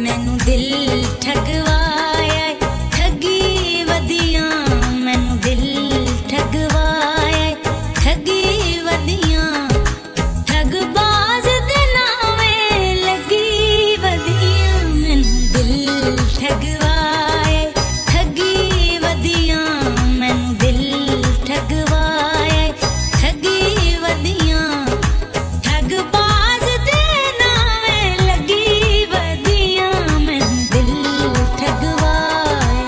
मैनू दिल ठगवाया ठगी वदिया, मैनू दिल ठगवाया ठगी वदिया, ठगबाज दे नावे लगी वदिया, मैनू दिल ठगवाया ठगी वदिया, मैनू दिल ठगवाया ठगी वदिया, ठगबाज दे नावे लगी वदिया, मैनू दिल ठगवाया।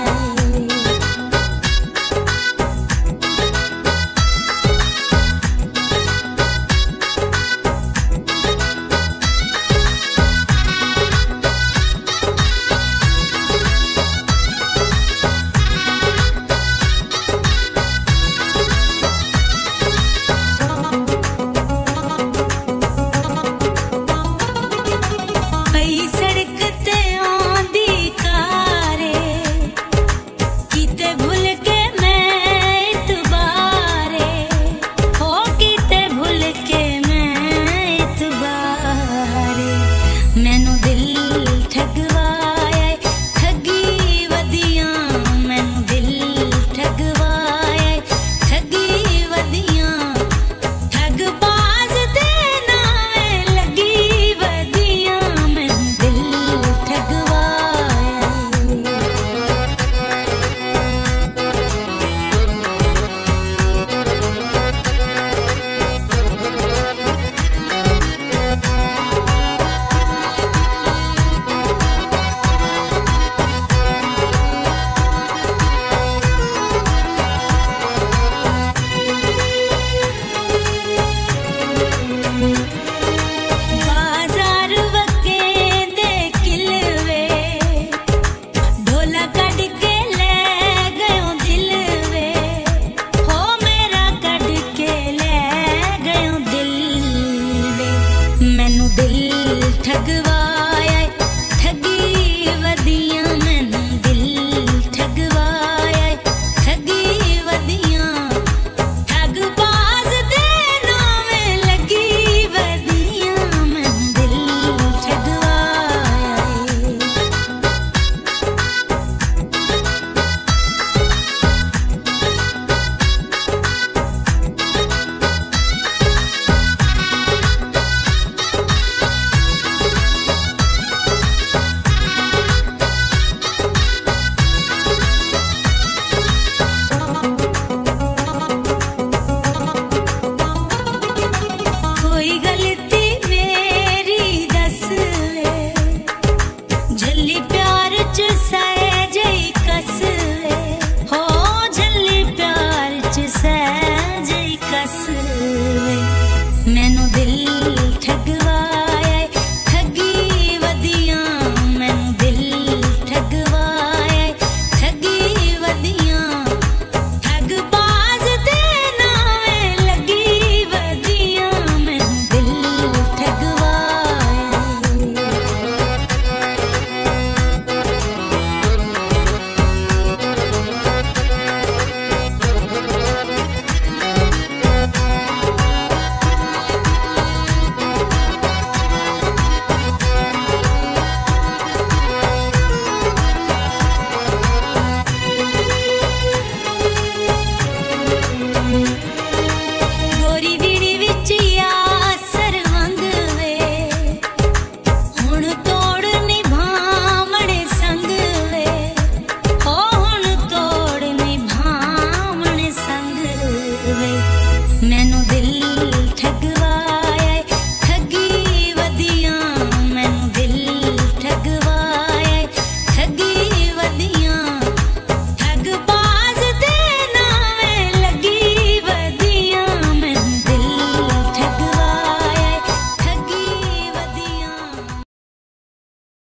पई सड़क ते आंदी कारे, किते भुल के मैं इतबारे, हो किते भुल के मैं इतबारे, मैनू दिल ठगवाया ठगी वदिया, मैनू दिल ठगवाया ठगी वदिया, ठगबाज दे नावे लगी वदिया, मैनू दिल ठगवाया। बाजार वके दे किलवे, ढोला कढ़ के ले गयो दिल वे, हो मेरा कढ़ के ले गयो दिल वे, मैनू दिल ठगवाया ठगी वदिया, मैनू दिल ठगवाया ठगी वदिया, ठगबाज दे नावे लगी वदिया, मैनू दिल ठगवाया। कोई गलती मेरी दस ले, झल्ली पे